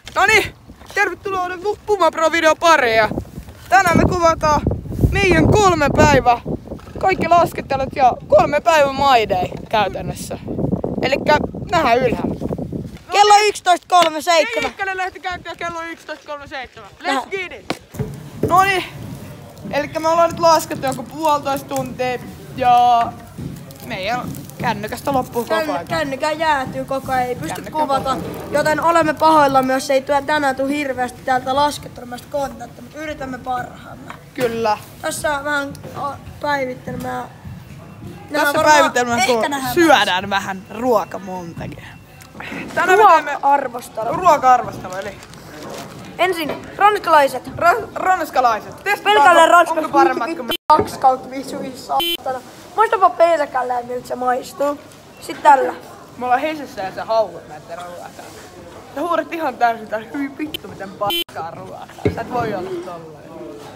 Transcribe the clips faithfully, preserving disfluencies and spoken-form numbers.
Noniin, tervetuloa Puma Pro video pariin. Tänään me kuvataan meidän kolme päivää, kaikki lasketelut ja kolme päivän maidei käytännössä. Elikkä nähdään ylhäällä. Kello yksitoista kolmekymmentäseitsemän. Ykkönen lähti käyntiin kello yksitoista kolmekymmentäseitsemän. Let's get it! Noniin, elikkä me ollaan nyt laskettu joku puolitoista tuntia ja meidän kännykästä loppuu koko ajan. Kännykän jäätyy koko ajan, ei pysty kuvata, joten olemme pahoilla myös, ei tule tänään tule hirveästi täältä laskettelumästä kontetta, mutta yritämme parhaamme. Kyllä. Tässä on vähän päivittelmää. Tässä päivittelmää, kun syödään vähän ruokamontakin. Ruoka-arvostelu. Ruoka-arvostelu, eli ensin ranskalaiset. Ra ranskalaiset. Pelkälle ranskalaiset. Onko paremmat kuin kaksi kautta viisi saatana. Maistapa pelkälle, miltä se maistuu. Sitten tällä. Me ollaan Hesessä ja sä haukut näitä ruokaa. Sä huudat ihan täysin tää hyi vittu miten paskaa ruokaa. Sä et voi olla tollainen.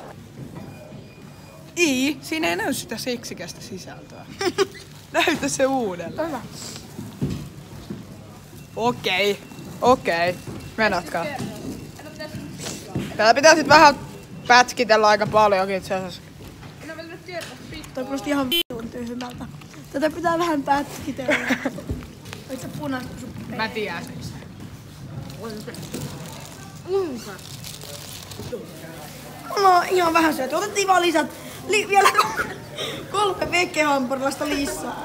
Ii, siinä ei näy sitä seksikästä sisältöä. Näytä se uudelleen. Hyvä. Okei, okei. Menatkaa. Täällä pitää sit vähän pätkitellä aika paljonkin itse asiassa. Toi kuulosti ihan vitun tyhmältä. Tätä pitää vähän pätkitellä. Oit sä punaista sun peen? Mä tiedän sen. No ihan vähän syöty. Otettiin vaan lisät. Li vielä kolme vegehampurilaista lisää.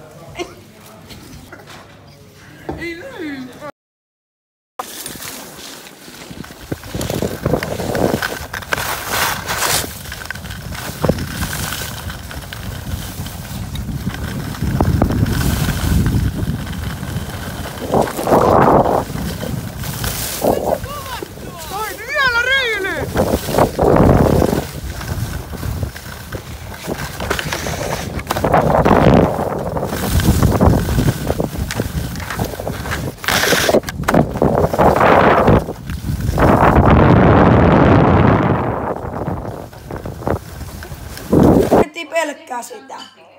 Pelkkää sitä.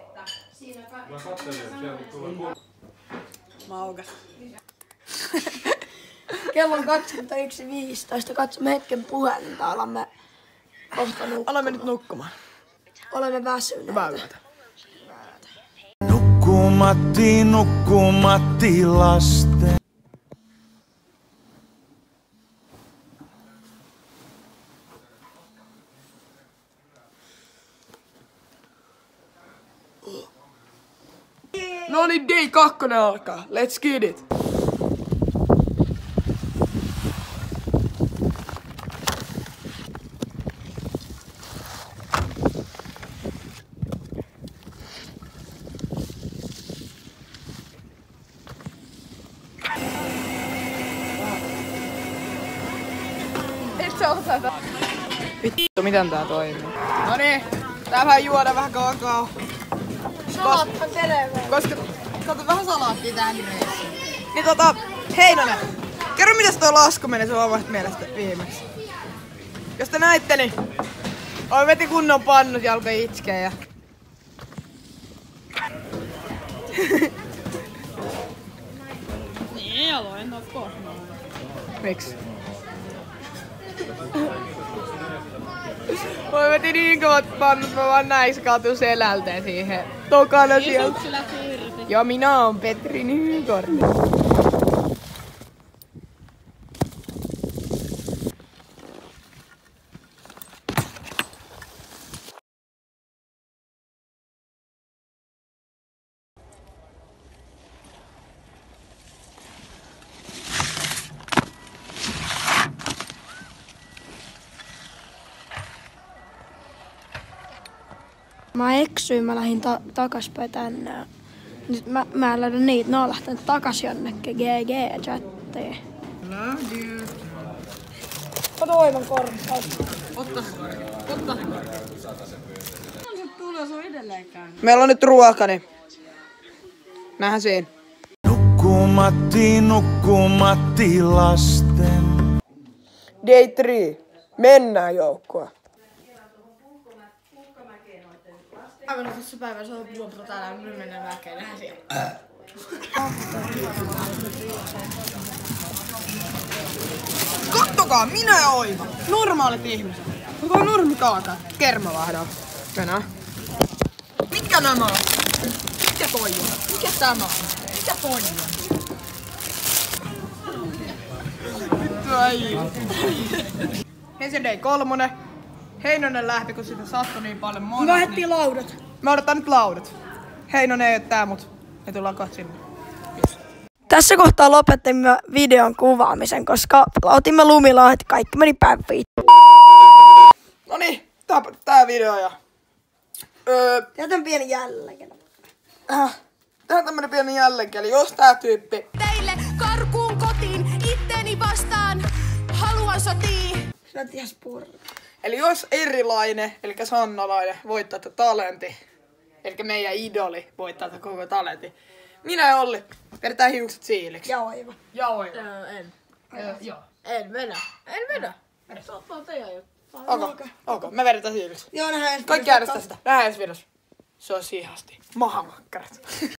Maukas. Kello on kaksikymmentäyksi viisitoista. Katsomme hetken puhelinta. Alamme kohta nukkumaan. Alamme nyt nukkumaan. Olemme väsyneitä. Väylät. Nukkumatti, nukkumatti lasten. No niin, day kakkonen alkaa. Let's get it. Et sä osata. Vittu, miten tää toimii? No niin, tää vähän juoda vähän kakao. Salaatpa terve. Koska kato vähän salaattia tähän reissuun. Niin tota, Heinonen, kerro mitäs toi lasku meni sun omasta mielestä viimeksi? Jos te näitte, niin oi veti kunnon pannut ja alkoi itkeä ja... Niin, aloin of course. Miks? Oi veti niin kovat pannut, mä vaan näin kaatun selälteen siihen tokana sieltä. Ja minä oon Petri Nykort. Mä eksyin, mä lähdin ta takaspäin tänne. Nyt mä, mä en löydä niitä, ne on lähtenyt takas jonnekin G G-chattiin. Love you. Ota oivan korvaus. Otta se korja. Otta se korja. Tulee sun edelleenkään. Meillä on nyt ruoka, niin nähdään siinä. Nukkumatti, nukkumatti lasten. Day three. Mennään joukkoa. Aivan tässä päivässä on puolta täällä, nyt mennään väkeen, nähdään siellä. Kattokaa, minä ja Oiva. Normaalit ihmiset. Onko normi kaakaa? Kermavahdaan. Tänään. Mitkä nämä on? Mikä toi on? Mikä tämä on? Mikä toi on? Vittu ei. Ensin day kolmonen. Heinonen lähti, kun sitä sattui niin paljon monat. Me lähdettiin laudat. Me odotetaan nyt laudat. Heinonen ei oo tää, mut me tullaan kohta sinne. Tässä kohtaa lopettimme videon kuvaamisen, koska otimme lumilaudat ja kaikki meni päin viittoon. Noniin, tää, tää video ja... Öö, Jätän pieni jälleen. äh, tää on tämmönen pieni jällenkin, eli jos tää tyyppi... Teille karkuun kotiin, itteni vastaan, haluan sotiin. Sä oot ihan spurri. Eli jos erilainen, eli sannalainen, voittaa tätä talentti, eli meidän idoli voittaa tätä koko talentti, minä ja Olli vedetään hiukset siiliksi. Ja Oiva. Ja Oiva. Öö, en. Öö, joo. En vedä. En vedä. Saattaa tehdä jo. Ok, ok, me vedetään siiliksi. Joo, nähdään ensi Kaikki videossa. äänestää sitä. Nähdään ensi videossa. Se on ihasti. Mahamakkarat.